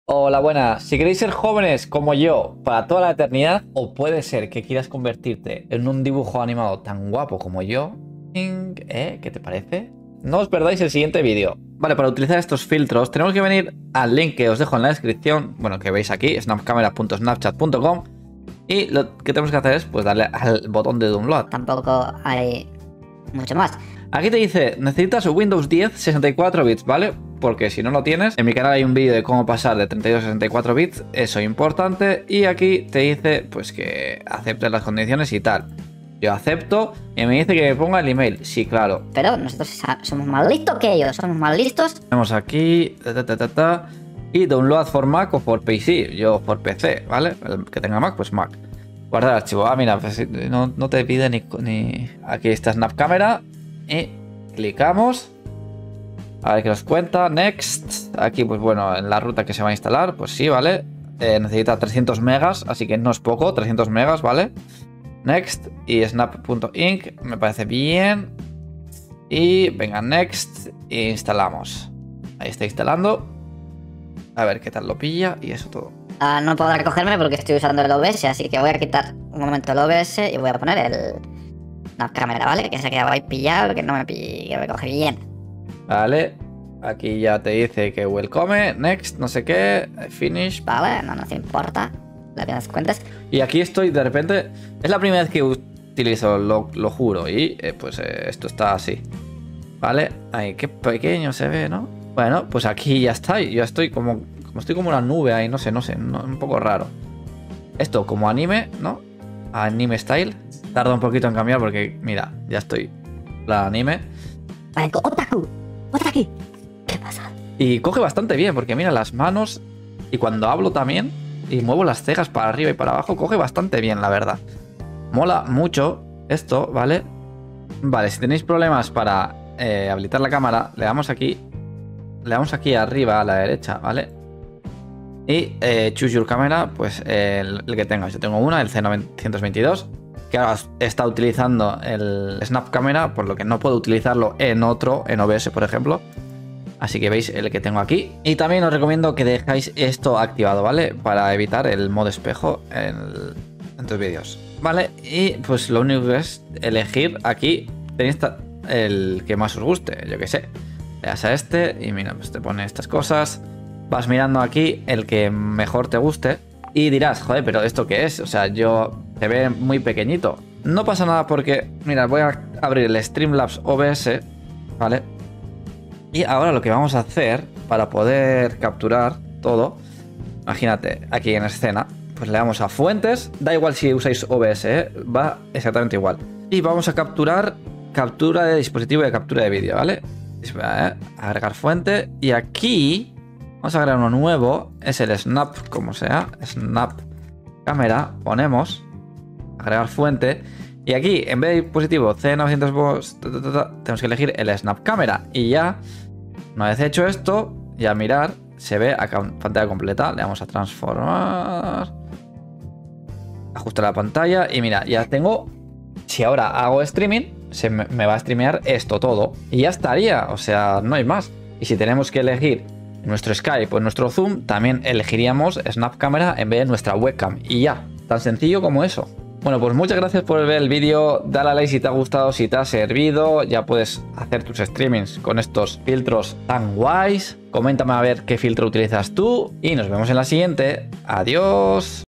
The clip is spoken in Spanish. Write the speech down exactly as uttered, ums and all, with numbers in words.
Hola, buenas. Si queréis ser jóvenes como yo para toda la eternidad, o puede ser que quieras convertirte en un dibujo animado tan guapo como yo, ¿eh? ¿Qué te parece? No os perdáis el siguiente vídeo. Vale, para utilizar estos filtros tenemos que venir al link que os dejo en la descripción, bueno, que veis aquí, snapcamera punto snapchat punto com, y lo que tenemos que hacer es pues darle al botón de download. Tampoco hay mucho más. Aquí te dice, necesitas Windows diez sesenta y cuatro bits, ¿vale? Porque si no lo tienes, en mi canal hay un vídeo de cómo pasar de treinta y dos a sesenta y cuatro bits, eso es importante, y aquí te dice pues que aceptes las condiciones y tal. Yo acepto y me dice que me ponga el email, sí, claro. Pero nosotros somos más listos que ellos, somos más listos. Tenemos aquí, ta, ta, ta, ta, ta, y download for Mac o for P C, yo por P C, ¿vale? El que tenga Mac, pues Mac. Guardar archivo, ah, mira, pues no, no te pide ni, ni... Aquí está Snap Camera, y clicamos. A ver qué nos cuenta. Next. Aquí, pues bueno, en la ruta que se va a instalar, pues sí, ¿vale? Eh, necesita trescientos megas, así que no es poco, trescientos megas, ¿vale? Next. Y snap punto inc, me parece bien. Y venga, next. E instalamos. Ahí está instalando. A ver qué tal lo pilla y eso todo. Ah, no podrá recogerme porque estoy usando el O B S, así que voy a quitar un momento el O B S y voy a poner el... la cámara, ¿vale? Que se ha quedado ahí pillado, que no me, pille, que me coge bien. Vale, aquí ya te dice que welcome, next, no sé qué, finish. Vale, no nos importa, le das cuentas. Y aquí estoy, de repente, es la primera vez que utilizo, lo, lo juro, y eh, pues eh, esto está así. Vale, ahí, qué pequeño se ve, ¿no? Bueno, pues aquí ya está, yo estoy como, como estoy como una nube ahí, no sé, no sé, no, un poco raro. Esto como anime, ¿no? Anime style. Tarda un poquito en cambiar porque, mira, ya estoy la anime. Vale, otaku. Otaku. ¿Qué pasa? Y coge bastante bien, porque mira las manos. Y cuando hablo también, y muevo las cejas para arriba y para abajo, coge bastante bien, la verdad. Mola mucho esto, ¿vale? Vale, si tenéis problemas para eh, habilitar la cámara, le damos aquí. Le damos aquí arriba a la derecha, ¿vale? Y eh, choose your camera, pues eh, el, el que tengas. Yo tengo una, el C novecientos veintidós. Que ahora está utilizando el Snap Camera, por lo que no puedo utilizarlo en otro, en O B S por ejemplo. Así que veis el que tengo aquí. Y también os recomiendo que dejáis esto activado, ¿vale? Para evitar el modo espejo en, el, en tus vídeos. Vale, y pues lo único que es elegir aquí, tenéis el que más os guste, yo que sé. Le das a este y mira, pues te pone estas cosas. Vas mirando aquí el que mejor te guste. Y dirás, joder, pero ¿esto qué es? O sea, yo... se ve muy pequeñito. No pasa nada porque, mira, voy a abrir el Streamlabs O B S, ¿vale? Y ahora lo que vamos a hacer para poder capturar todo, imagínate, aquí en escena, pues le damos a fuentes, da igual si usáis O B S, ¿eh? Va exactamente igual. Y vamos a capturar, captura de dispositivo de captura de vídeo, ¿vale? ¿eh? Agregar fuente, y aquí vamos a agregar uno nuevo, es el Snap, como sea, Snap Camera, ponemos... agregar fuente, y aquí en vez de dispositivo C novecientos tenemos que elegir el Snap Camera, y ya una vez hecho esto, ya mirar, se ve acá en pantalla completa. Le damos a transformar, ajustar la pantalla y mira, ya tengo. Si ahora hago streaming, se me, me va a streamear esto todo y ya estaría, o sea, no hay más. Y si tenemos que elegir nuestro Skype o nuestro Zoom, también elegiríamos Snap Camera en vez de nuestra webcam, y ya, tan sencillo como eso. Bueno, pues muchas gracias por ver el vídeo, dale a like si te ha gustado, si te ha servido, ya puedes hacer tus streamings con estos filtros tan guays. Coméntame a ver qué filtro utilizas tú y nos vemos en la siguiente. Adiós.